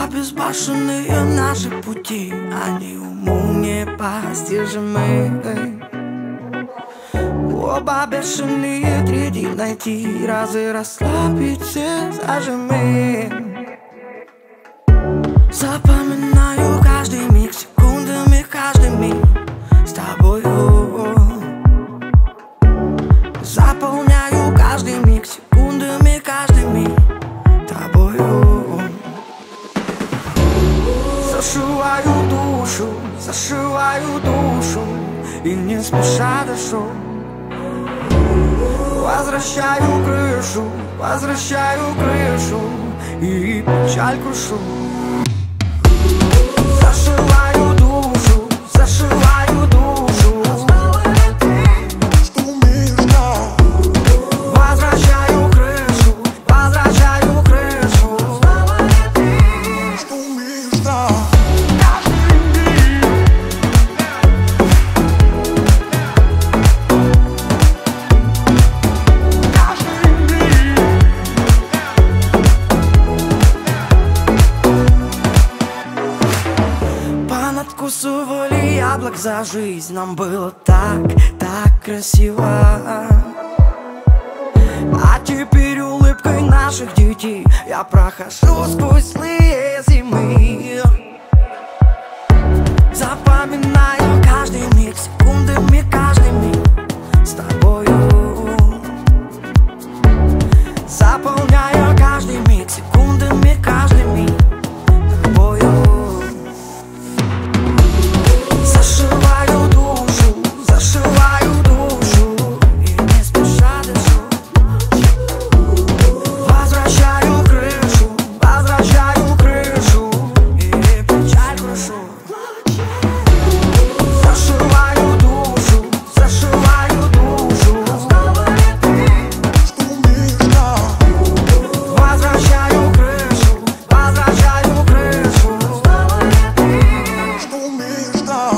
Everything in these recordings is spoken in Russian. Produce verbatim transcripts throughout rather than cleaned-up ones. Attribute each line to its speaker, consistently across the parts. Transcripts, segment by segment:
Speaker 1: Оба безбашенные наши пути, они уму непостижимы. Оба бешеные, третий найти, разы расслабить все зажимы. Запоминаю каждый миг, секундами каждый миг с тобою. Заполняю каждый миг, секундами каждый миг тобою. Зашиваю душу, зашиваю душу и не спеша дышу. Возвращаю крышу, возвращаю крышу и печаль крушу. Зашиваю душу, зашиваю душу. Что умеешь, да? Возвращаю крышу, возвращаю крышу. Что умеешь, да? Откусывали яблок за жизнь, нам было так, так красиво. А теперь улыбкой наших детей я прохожу сквозь злые зимы. Запоминаю каждый миг, секундами каждый миг с тобою. Заполняю каждый миг, секундами каждый миг тобою. Зашиваю душу, зашиваю душу и не спеша дышу. Возвращаю крышу, возвращаю крышу и печаль крушу. Зашиваю душу, зашиваю душу. Что умеешь, да? Возвращаю крышу, возвращаю крышу. Что умеешь, да?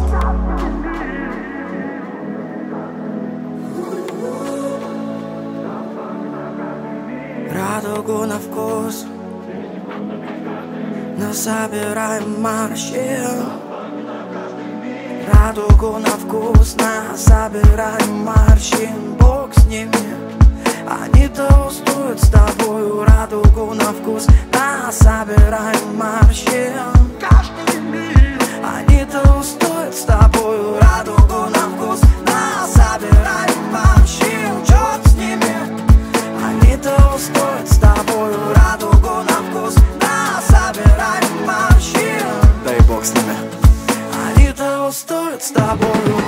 Speaker 1: Радугу на вкус насобираем морщин. Радугу на вкус насобираем морщин. Бог с ними, они того стоят с тобою. Радугу на вкус насобираем морщин. Они того стоят с тобою. Радугу на вкус насобираем морщин. Черт с ними, они того стоят с тобою. Радугу на вкус насобираем морщин.
Speaker 2: Дай бог с ними.
Speaker 1: Они того стоят с тобою.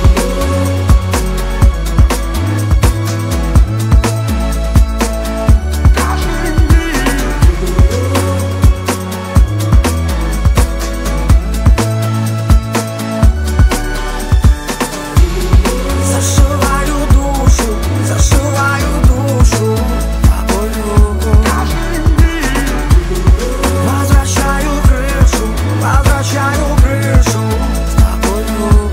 Speaker 1: Зашиваю душу, зашиваю душу тобою. Возвращаю крышу, возвращаю крышу с тобою.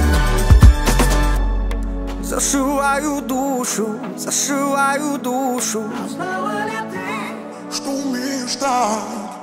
Speaker 1: Зашиваю душу, зашиваю душу.
Speaker 2: Что умеешь, да?